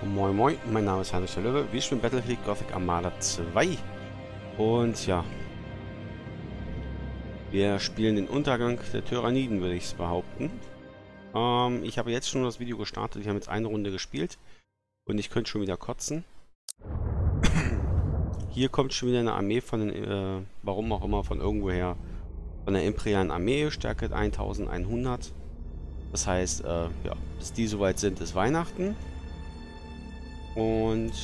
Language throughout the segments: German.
Moin Moin, mein Name ist Heinrich der Löwe. Wir spielen Battlefield Gothic Armada 2. Und ja, wir spielen den Untergang der Tyranniden, würde ich es behaupten. Ich habe jetzt schon das Video gestartet. Ich habe jetzt eine Runde gespielt. Und ich könnte schon wieder kotzen. Hier kommt schon wieder eine Armee von den, warum auch immer, von irgendwoher. Von der imperialen Armee, Stärke 1100. Das heißt, ja, bis die soweit sind, ist Weihnachten. Und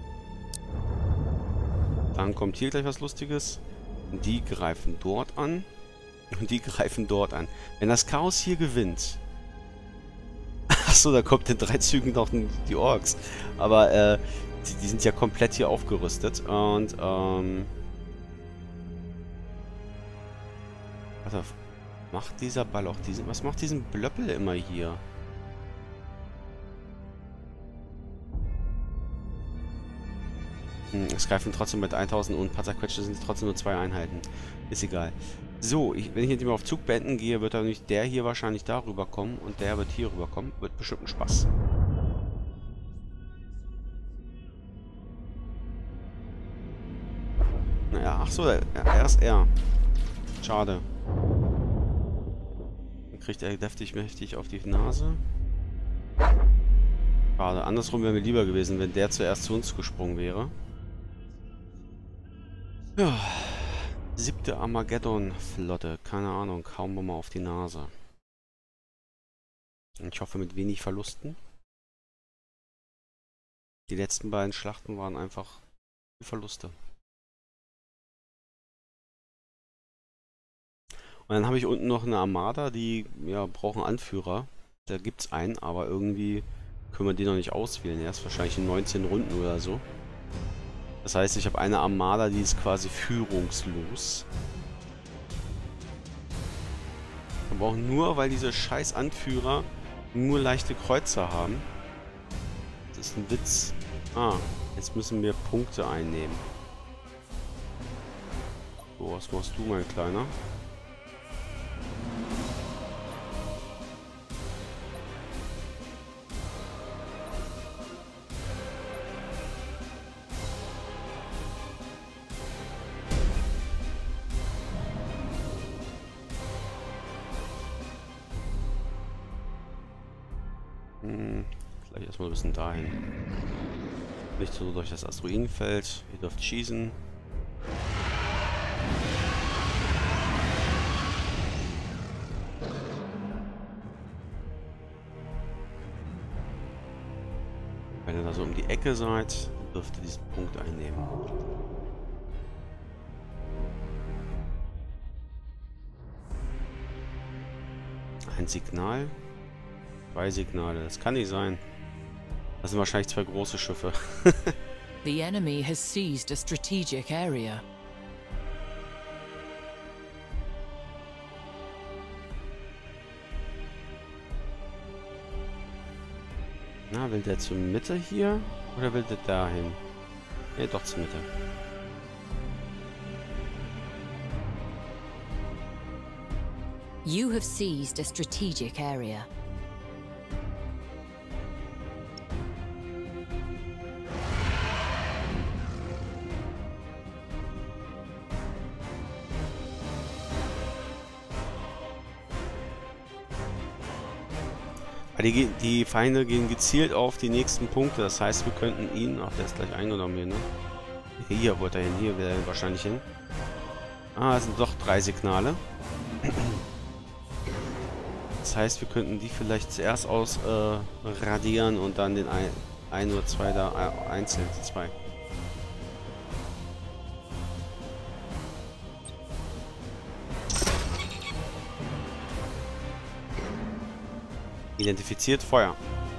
dann kommt hier gleich was Lustiges. Die greifen dort an. Und die greifen dort an. Wenn das Chaos hier gewinnt. Achso, da kommt in 3 Zügen noch die Orks. Aber die sind ja komplett hier aufgerüstet. Und warte, macht dieser Ball auch diesen. Was macht diesen Blöppel immer hier? Es greifen trotzdem mit 1000 und Panzerquetsche sind trotzdem nur 2 Einheiten. Ist egal. So, wenn ich jetzt mal auf Zug beenden gehe, wird dann nicht der hier wahrscheinlich darüber kommen und der wird hier rüber kommen. Wird bestimmt ein Spaß. Naja, ach so, er ist er. Schade. Dann kriegt er deftig mächtig auf die Nase. Schade. Andersrum wäre mir lieber gewesen, wenn der zuerst zu uns gesprungen wäre. Ja, 7. Armageddon-Flotte. Keine Ahnung, hauen wir mal auf die Nase. Ich hoffe mit wenig Verlusten. Die letzten beiden Schlachten waren einfach Verluste. Und dann habe ich unten noch eine Armada, die ja brauchen Anführer. Da gibt es einen, aber irgendwie können wir den noch nicht auswählen. Erst wahrscheinlich in 19 Runden oder so. Das heißt, ich habe eine Armada, die ist quasi führungslos. Aber auch nur, weil diese scheiß Anführer nur leichte Kreuzer haben. Das ist ein Witz. Ah, jetzt müssen wir Punkte einnehmen. So, was machst du, mein Kleiner? Vielleicht erstmal ein bisschen dahin. Nicht so durch das Asteroidenfeld. Ihr dürft schießen. Wenn ihr da so um die Ecke seid, dürft ihr diesen Punkt einnehmen. Ein Signal. 2 Signale. Das kann nicht sein. Das sind wahrscheinlich 2 große Schiffe. The enemy has seized a strategic area. Na, will der zur Mitte hier? Oder will der dahin? Ne, doch zur Mitte. You have seized a strategic area. Die Feinde gehen gezielt auf die nächsten Punkte. Das heißt, wir könnten ihn... Ach, der ist gleich eingenommen hier, ne? Hier wollte er hin. Hier will er wahrscheinlich hin. Ah, es sind doch 3 Signale. Das heißt, wir könnten die vielleicht zuerst radieren und dann den ein oder 2 da einzeln. 2. Identifiziert Feuer.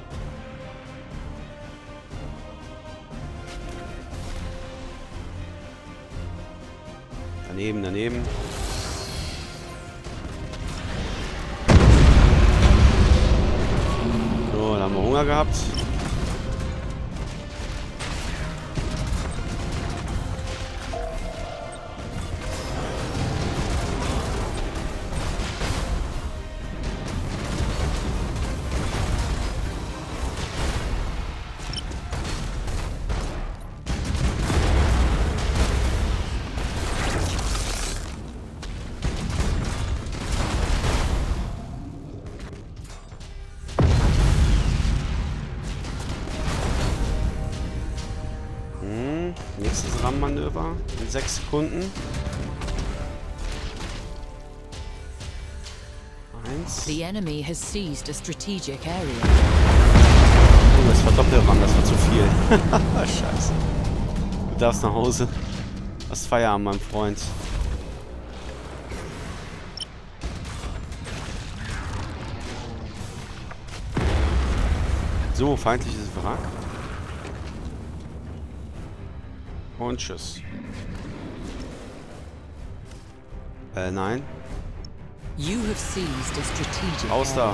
Daneben, daneben. So, da haben wir Hunger gehabt. Nächstes RAM-Manöver in 6 Sekunden. 1. The enemy has seized a strategic area. Oh, das war Doppelram, das war zu viel. Scheiße. Du darfst nach Hause. Hast Feierabend, mein Freund. So, feindliches Wrack. Und tschüss. Nein. You have seized a strategic Raus da. area.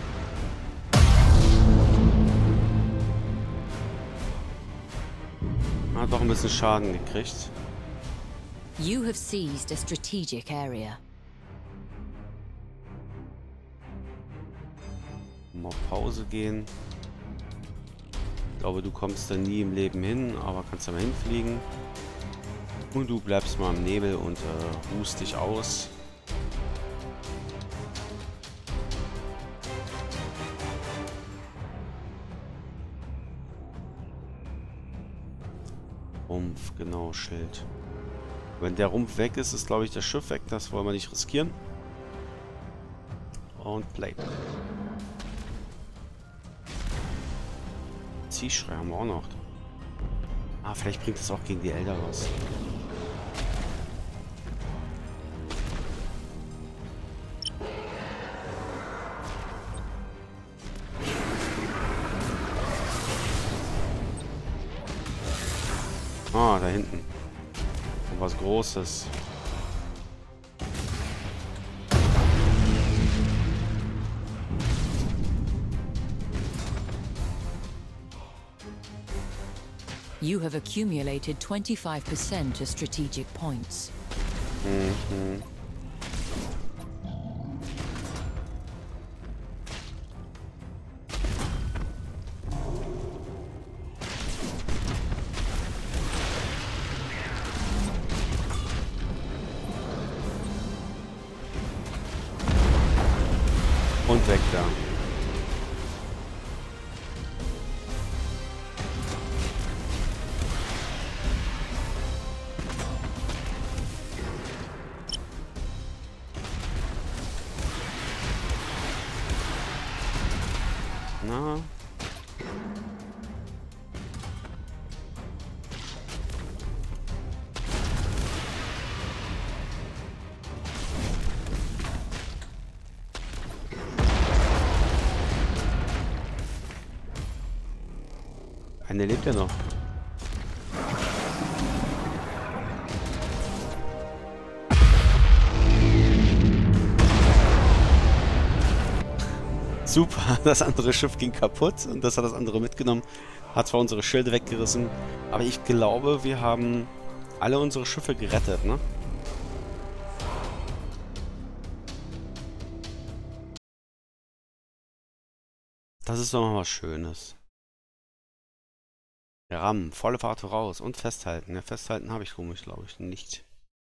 Hat doch ein bisschen Schaden gekriegt. You have seized a strategic area. Mal auf Pause gehen. Ich glaube, du kommst da nie im Leben hin, aber kannst da mal hinfliegen. Und du bleibst mal im Nebel und ruhst dich aus. Rumpf, genau, Schild. Wenn der Rumpf weg ist, ist, glaube ich, das Schiff weg. Das wollen wir nicht riskieren. Und Play. Ziehschrei haben wir auch noch. Ah, vielleicht bringt es auch gegen die Elder was. Ah, da hinten. Und was Großes. You have accumulated 25% of strategic points. Mhm. Und weg da. Na. Eine lebt ja noch. Super, das andere Schiff ging kaputt und das hat das andere mitgenommen. Hat zwar unsere Schilde weggerissen, aber ich glaube, wir haben alle unsere Schiffe gerettet, ne? Das ist doch mal was Schönes. RAM, volle Fahrt voraus und festhalten. Ja, festhalten habe ich komisch, glaube ich, nicht.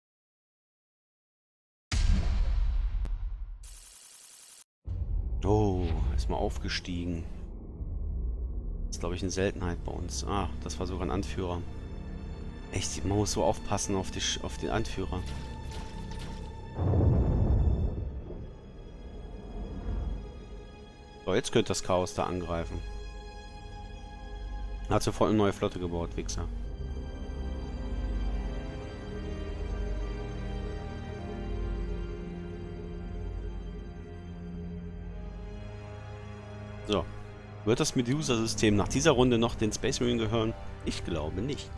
Oh, ist mal aufgestiegen. Das ist, glaube ich, eine Seltenheit bei uns. Ah, das war sogar ein Anführer. Echt, man muss so aufpassen auf den Anführer. So, jetzt könnte das Chaos da angreifen. Hat sofort eine neue Flotte gebaut, Wichser. So. Wird das Medusa-System nach dieser Runde noch den Space Marine gehören? Ich glaube nicht.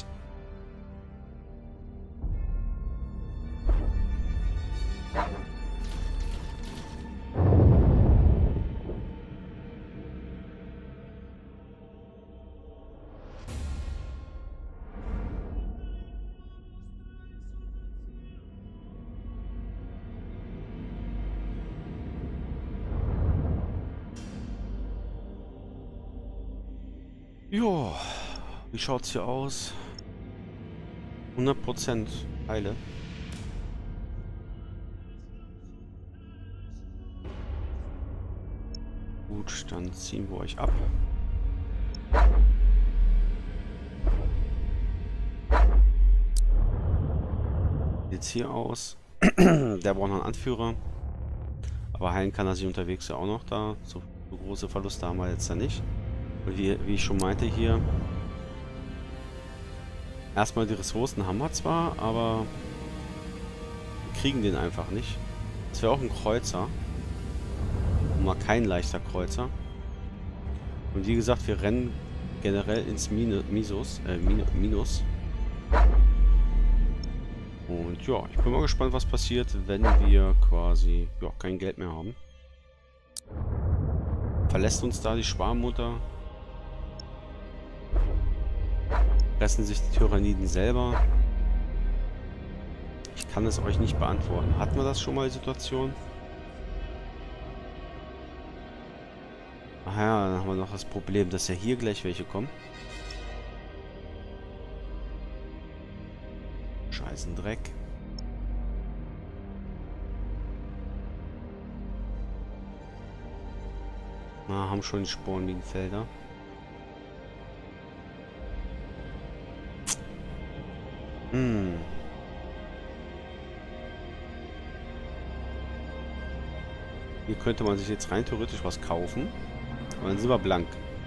Jo, wie schaut's hier aus? 100% Heile. Gut, dann ziehen wir euch ab. sieht es hier aus? Der braucht noch einen Anführer. Aber heilen kann er sich unterwegs ja auch noch da. So große Verluste haben wir jetzt ja nicht. Und wie ich schon meinte hier, erstmal die Ressourcen haben wir zwar, aber wir kriegen den einfach nicht. Das wäre auch ein Kreuzer. Und mal kein leichter Kreuzer. Und wie gesagt, wir rennen generell ins Minus. Und ja, ich bin mal gespannt, was passiert, wenn wir quasi kein Geld mehr haben. Verlässt uns da die Schwarmmutter? Fressen sich die Tyranniden selber? Ich kann es euch nicht beantworten. Hatten wir das schon mal, die Situation? Ach ja, dann haben wir noch das Problem, dass ja hier gleich welche kommen. Scheißen Dreck. Na, haben schon Spornminenfelder. Hier könnte man sich jetzt rein theoretisch was kaufen. Aber dann sind wir blank.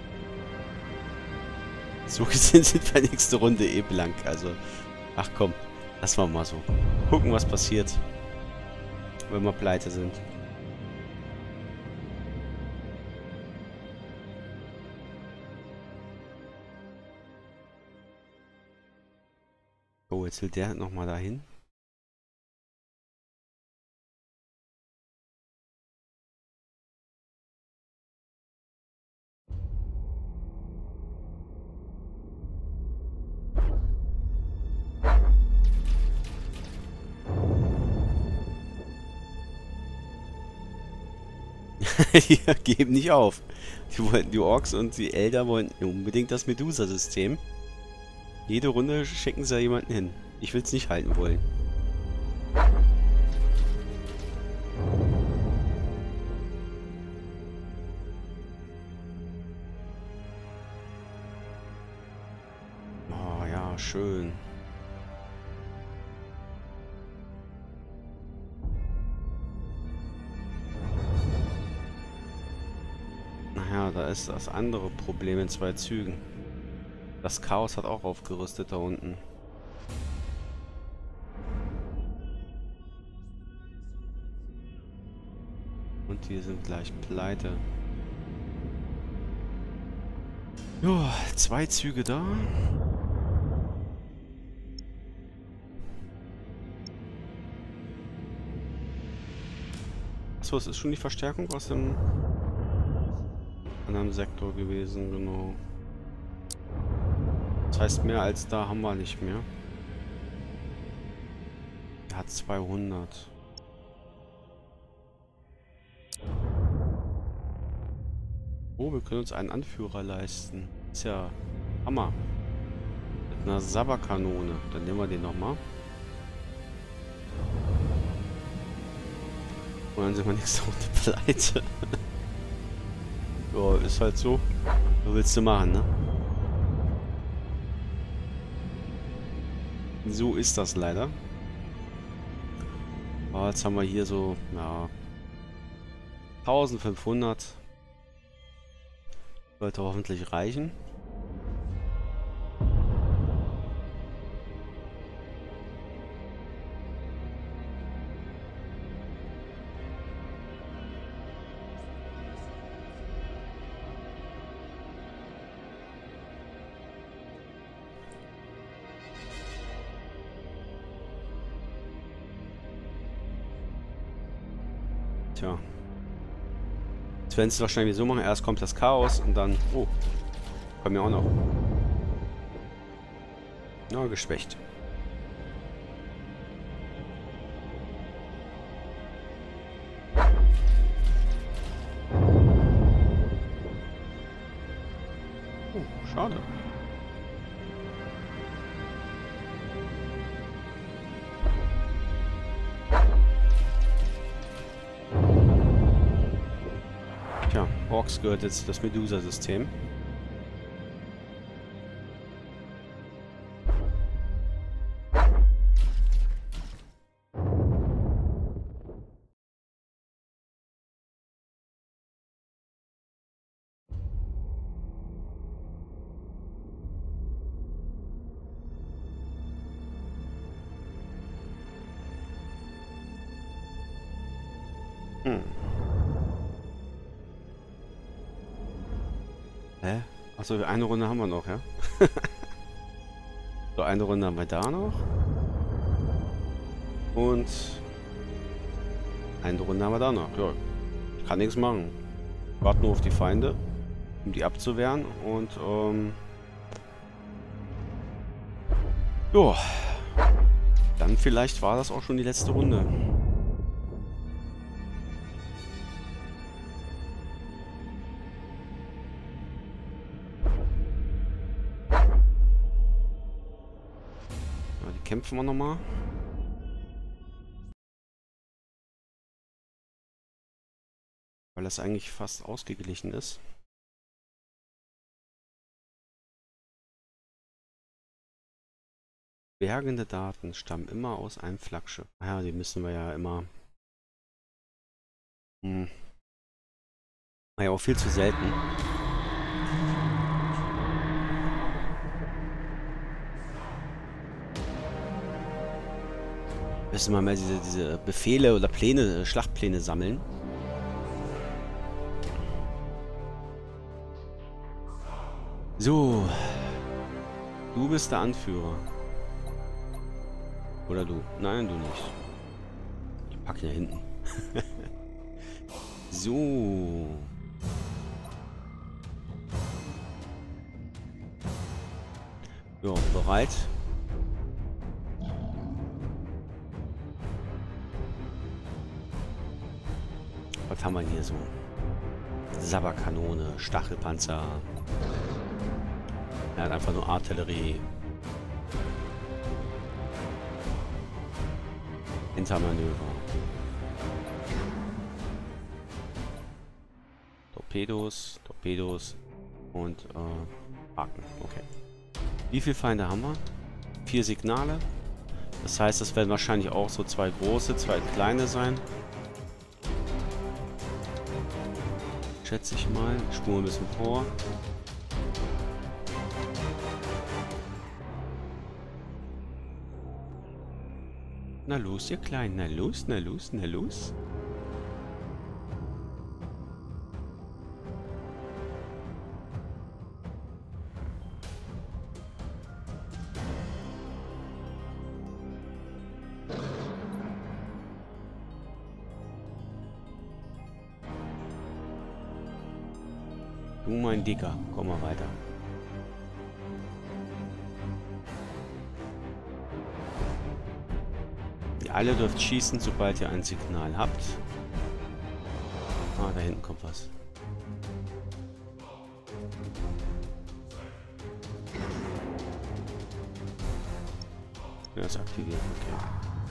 So gesehen sind wir nächste Runde eh blank. Also, ach komm, lassen wir mal so. Gucken, was passiert, wenn wir pleite sind. Oh, jetzt will der nochmal dahin. Die geben nicht auf. Die Orks und die Elder wollen unbedingt das Medusa-System. Jede Runde schicken sie da jemanden hin. Ich will es nicht halten wollen. Oh ja, schön. Naja, da ist das andere Problem in 2 Zügen. Das Chaos hat auch aufgerüstet da unten. Und die sind gleich pleite. Jo, 2 Züge da. Achso, es ist schon die Verstärkung aus dem anderen Sektor gewesen, genau. Das heißt, mehr als da haben wir nicht mehr. Er hat 200. Oh, wir können uns einen Anführer leisten. Ist ja Hammer. Mit einer Sabberkanone. Dann nehmen wir den nochmal. Und dann sind wir nächste Runde pleite. Ja, ist halt so. Was willst du machen, ne? So ist das leider. Aber jetzt haben wir hier so, ja, 1500. Sollte hoffentlich reichen. Tja. Jetzt werden sie es wahrscheinlich so machen. Erst kommt das Chaos und dann... Oh. Kommen ja auch noch. Na, geschwächt. Oh, schade. Tja, Orks gehört jetzt das Medusa-System. Hm. Hä? Achso, eine Runde haben wir noch, ja? So, eine Runde haben wir da noch. Und eine Runde haben wir da noch. Ja, ich kann nichts machen. Warte nur auf die Feinde, um die abzuwehren. Und, ja. Dann vielleicht war das auch schon die letzte Runde. Ja, die kämpfen wir nochmal. Weil das eigentlich fast ausgeglichen ist. Bergende Daten stammen immer aus einem Flaggschiff. Ja, die müssen wir ja immer... Naja, auch viel zu selten. Müssen wir mal diese Befehle oder Pläne, Schlachtpläne sammeln. So. Du bist der Anführer. Oder du? Nein, du nicht. Ich pack ihn da hinten. So. Ja, bereit. Was haben wir hier so? Sabberkanone, Stachelpanzer. Er hat einfach nur Artillerie. Hintermanöver. Torpedos, Torpedos und Haken. Okay. Wie viele Feinde haben wir? 4 Signale. Das heißt, es werden wahrscheinlich auch so 2 große, 2 kleine sein. Schätze ich mal. Ich spule ein bisschen vor. Na los, ihr Kleinen. Na los, na los, na los. Du, mein Dicker. Komm mal weiter. Ihr alle dürft schießen, sobald ihr ein Signal habt. Ah, da hinten kommt was. Ja, ist aktiviert, okay.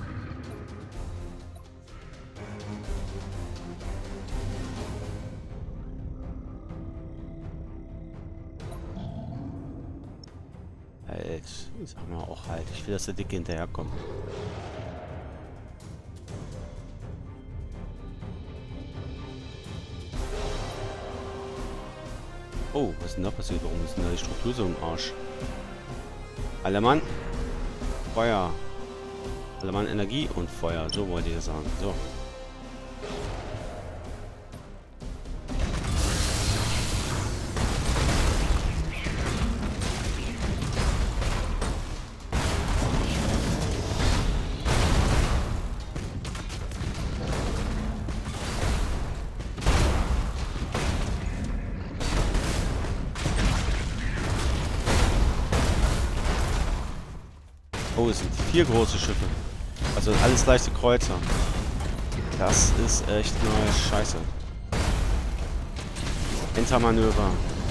Halt, sag mal auch halt. Ich will, dass der Dicke hinterherkommt. Oh, was ist denn da passiert? Warum ist denn da die Struktur so im Arsch? Alle Mann, Feuer. Alle Mann, Energie und Feuer. So wollt ihr sagen. So. Oh, es sind 4 große Schiffe. Also alles leichte Kreuzer. Das ist echt eine Scheiße. Hintermanöver.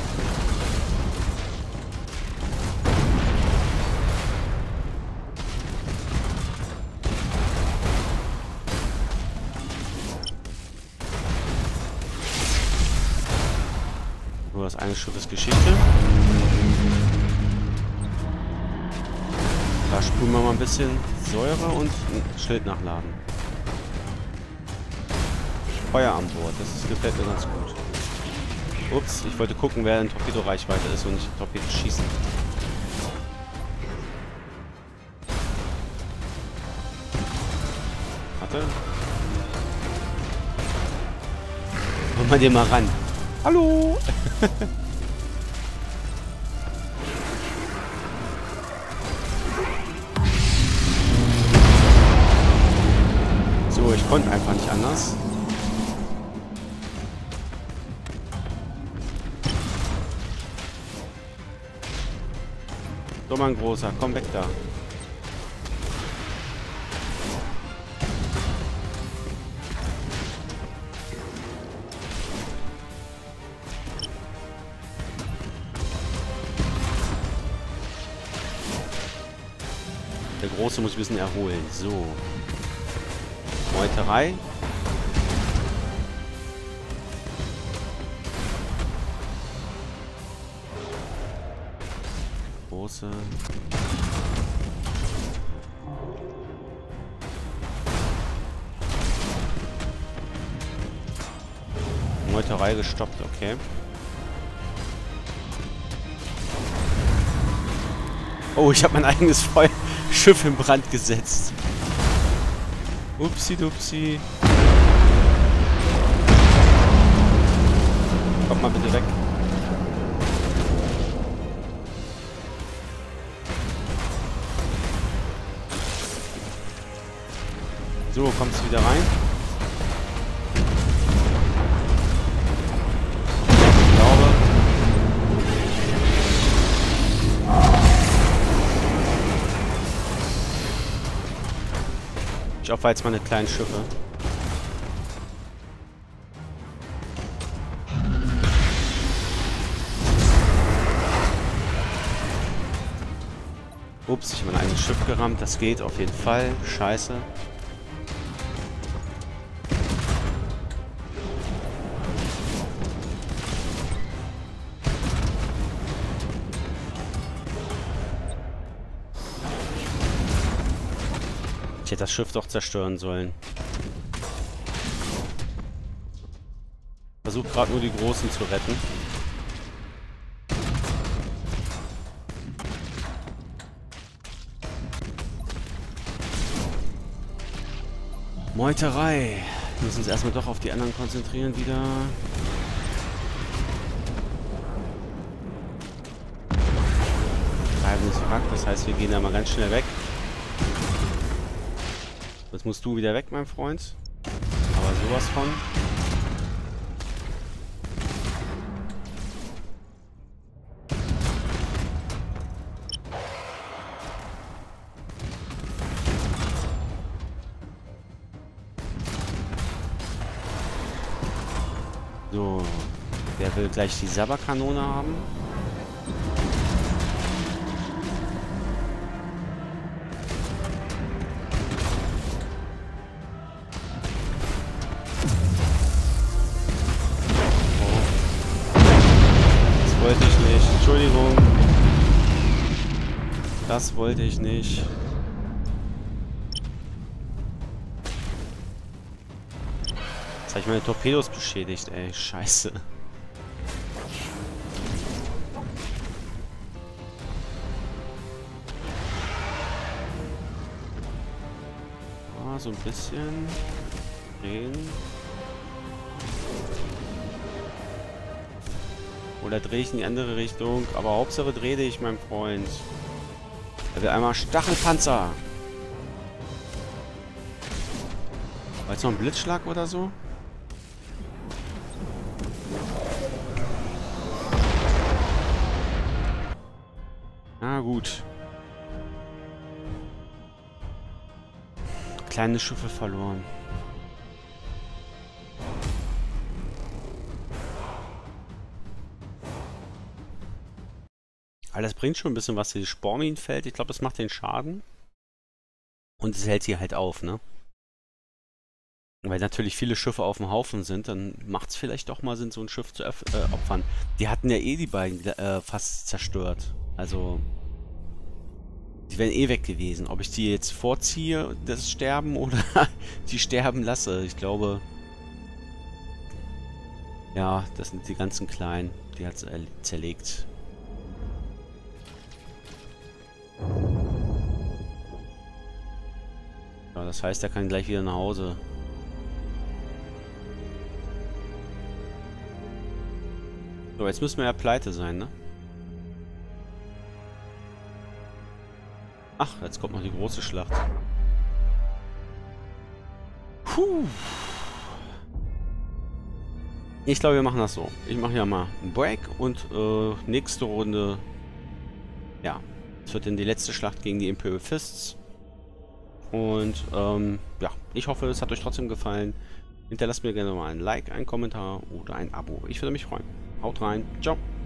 Nur das eine Schiff ist Geschichte. Da spulen wir mal ein bisschen Säure und ein Schild nachladen. Feuer an Bord, das gefällt mir ganz gut. Ups, ich wollte gucken, wer in Torpedo-Reichweite ist und nicht Torpedo schießen. Warte. wir den mal ran. Hallo! So, ich konnte einfach nicht anders. So, mein Großer, komm weg da. Der Große muss ein bisschen erholen. So. Meuterei. Große. Meuterei gestoppt, okay. Oh, ich habe mein eigenes Schiff in Brand gesetzt. Upsi-dupsi. Kommt mal bitte weg. So, kommst du wieder rein? Ich glaube. Ich opfer jetzt meine kleinen Schiffe. Ups, ich habe mein eigenes Schiff gerammt. Das geht auf jeden Fall. Scheiße. Ich hätte das Schiff doch zerstören sollen. Versucht gerade nur die Großen zu retten. Meuterei. Wir müssen uns erstmal doch auf die anderen konzentrieren wieder. Treibendes Wrack, das heißt, wir gehen da mal ganz schnell weg. Jetzt musst du wieder weg, mein Freund. Aber sowas von. So. Wer will gleich die Sabberkanone haben? Wollte ich nicht. Entschuldigung. Das wollte ich nicht. Jetzt habe ich meine Torpedos beschädigt, ey. Scheiße. Ah, so ein bisschen. Drehen. Oder drehe ich in die andere Richtung? Aber Hauptsache dreh dich, mein Freund. Er will einmal Stachelpanzer. War jetzt noch ein Blitzschlag oder so? Na gut. Kleine Schiffe verloren. Aber das bringt schon ein bisschen was, dieses Sporminenfeld. Ich glaube, das macht den Schaden. Und es hält sie halt auf, ne? Weil natürlich viele Schiffe auf dem Haufen sind, dann macht es vielleicht doch mal Sinn, so ein Schiff zu opfern. Die hatten ja eh die beiden fast zerstört. Also, die wären eh weg gewesen. Ob ich die jetzt vorziehe, das Sterben, oder die sterben lasse. Ich glaube, ja, das sind die ganzen Kleinen. Die hat es zerlegt. Ja, das heißt, er kann gleich wieder nach Hause. So, jetzt müssen wir ja pleite sein, ne? Ach, jetzt kommt noch die große Schlacht. Puh. Ich glaube, wir machen das so. Ich mache ja mal einen Break und nächste Runde, ja, es wird dann die letzte Schlacht gegen die Imperial Fists. Und ja, ich hoffe, es hat euch trotzdem gefallen. Hinterlasst mir gerne mal ein Like, einen Kommentar oder ein Abo. Ich würde mich freuen. Haut rein. Ciao.